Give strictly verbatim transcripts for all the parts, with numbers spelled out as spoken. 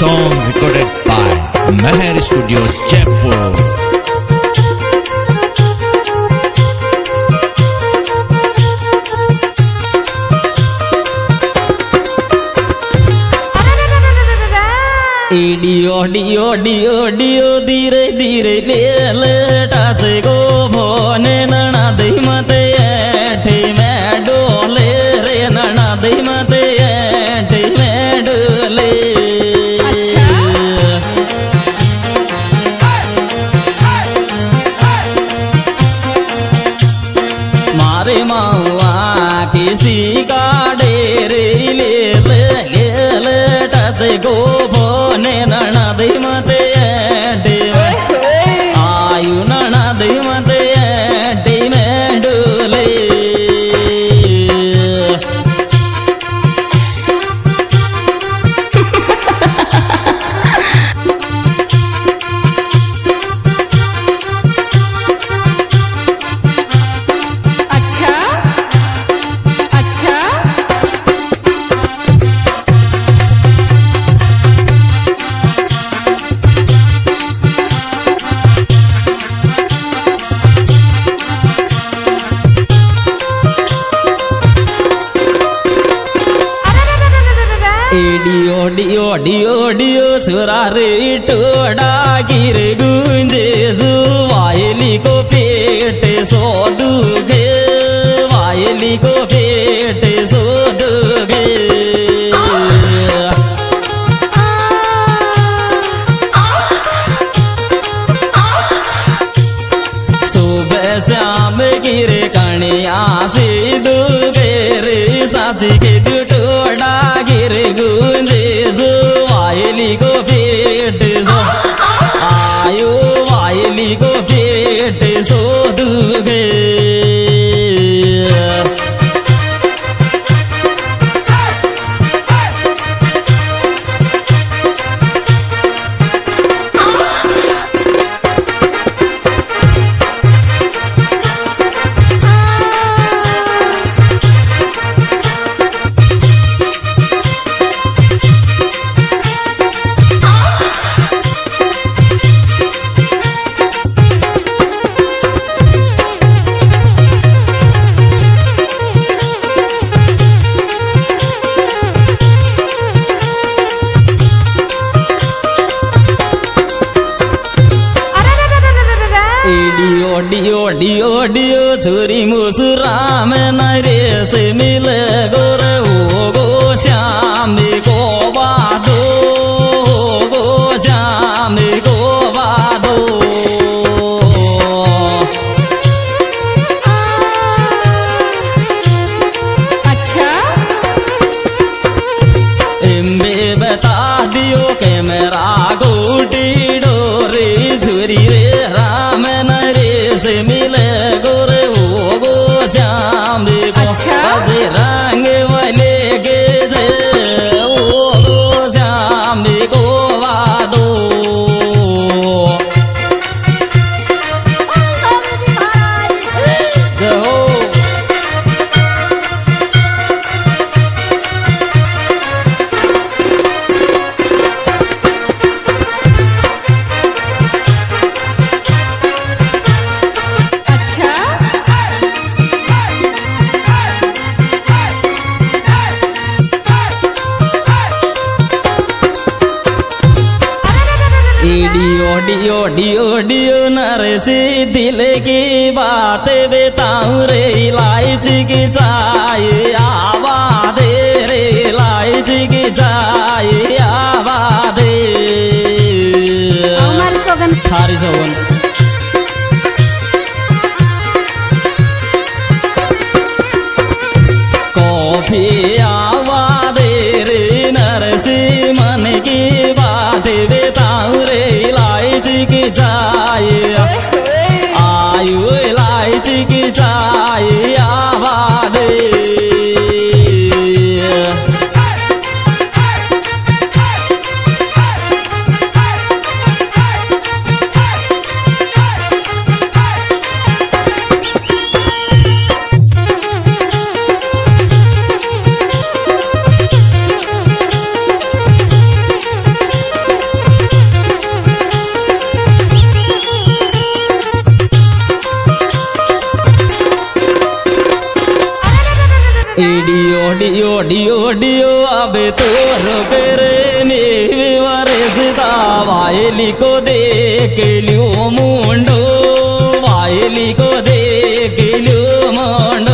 song recorded by Meher Studio, Jaipur. डियो डियो डियो डियो धीरे धीरे ले ले टाचे को भोने नना दही मते ऐठे मैं डोले रे नना दही मते ऐठे मैं डोले। अच्छा मारे मावा किसी का डेरे ले ले ले ले टाचे को नना दही मते ऐठे आयु नना दही मते ऐठे मैं डोले। अच्छा अच्छा डियो डियो डियो डियो छोरा रे टोडा गिर गुंजे वायली को पेट सो दुगे वायली को पेट सो दुगे। सुबह शाम गिरे कणिया से दुगे रे साची के टोडा गिर गुंजे सो वायली को पेट सो आयो वायली को पेट सो दुगे। डियो डियो डियो डियो छोरी मुसुरा में नरे से मिले गोरे ओ गो श्याम को बादो गो श्याम को बादो। अच्छा इम्बे बता दियो के मेरा गोटी डोरे छोरी रे राम से मिले गोरे वो गो श्याम को रंग वाले के दे वो गो श्याम को वादो। डियो डियो डियो डियो नरसी दिल की बात बताऊं रे इलायची की चाय आवाज़ रे इलायची की चाय आवाज़ थारी सोगन कॉफी आवाज़ रे नरसी मन की बात बताऊं रे इलायची की चाय आयु इलायची की चाय आवाज़। डियो डियो अब तो रुक रे मेरे वरसदा वायली को देख लियो मुंडो वायली को देख लियो मुंडो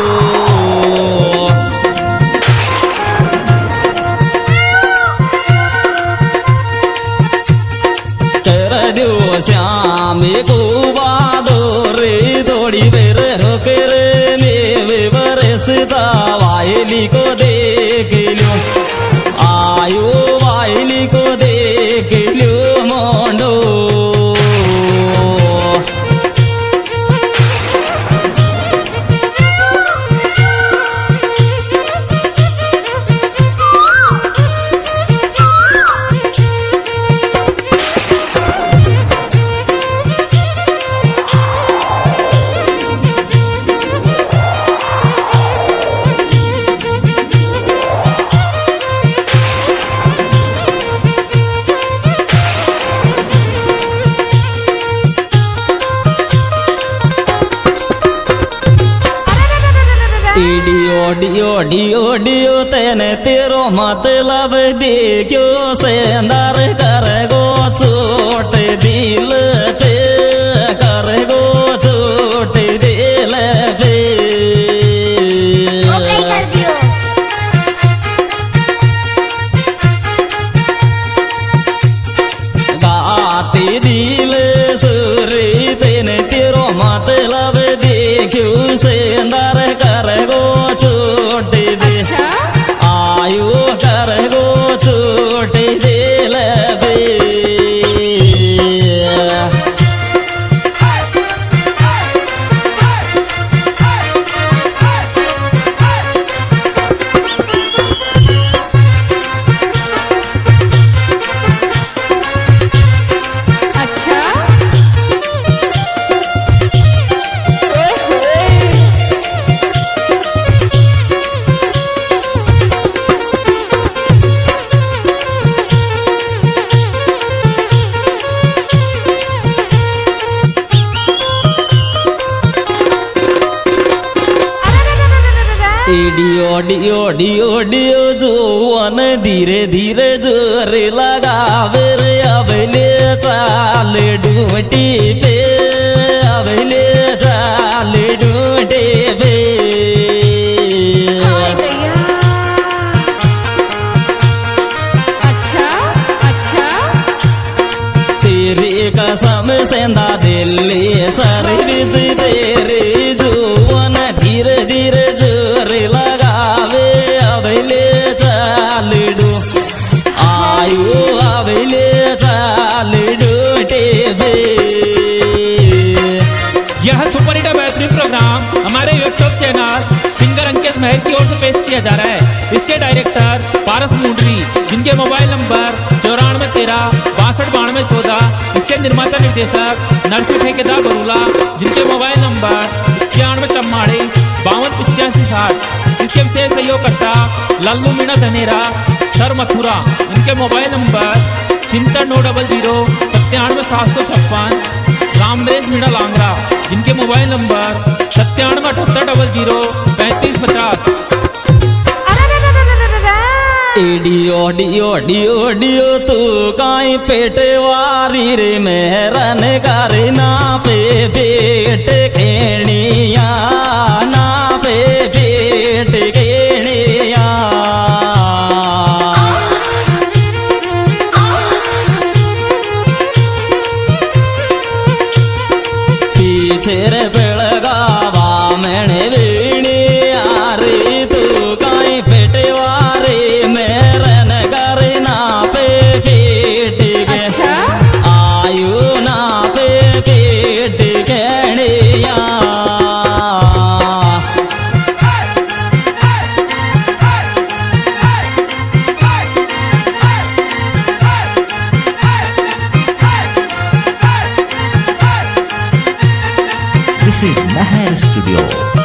कर दो श्याम को बादो रे थोड़ी बेर रुक रे मेरे वरसदा वायली को देख लियो आयो वायली को देख लियो मोंडो डियो डियो डियो डियो तेने तेरो मतलब देखो सेंदर कर गो चोट दिल पे कर गो चोट दिल पे गाती दिल सुरी तेने तेरो मतलब देखो सेंदर कर गो चोट दे आयु कर गो चोट दे लबे डियो डियो डियो डियो जोवन धीरे धीरे जोर लगावे रे अबले चाल डूटी पे अबले चाल डूटे पे अच्छा अच्छा तेरी कसम सेंदा दिल्ली सर्विस तेरे जोवन धीरे धीरे जोर लगावे अबले चाल डू आयु अबले चाल डूटे बे। यह सुपर हिट बेहतरीन प्रोग्राम हमारे YouTube channel singer Ankit Mahar की ओर से पेश किया जा रहा है। इसके डायरेक्टर पारस मुंडरी, जिनके मोबाइल नंबर चौरानवे तेरह बासठ बानवे चौदह। इसके निर्माता निर्देशक नरसिंह ठेकेदार बरूला, जिनके मोबाइल नंबर इक्यानवे चौवालीस बावन पिचासी साठ। इसके विशेष सहयोगकर्ता लल्लू मीणा धनेरा सर मथुरा, इनके मोबाइल नंबर चिंता नौ डबल जीरो सत्तानवे सात सौ छप्पन। रामदेव मीणा लांगरा, जिनके मोबाइल नंबर सत्तानवे अठहत्तर डबल जीरो पैंतीस पचास। डियो डियो डियो डियो तू काई पेटे वारी रे मेहरन कर ना पे पेट खेणिया ना पे पेट खेणिया पीछे रे बेलगावा मैंने वेणी आरे तू काई पेटे वारी मेरन करना पे पेट के आयु ना पे पेट कहणिया This is Mahar Studio.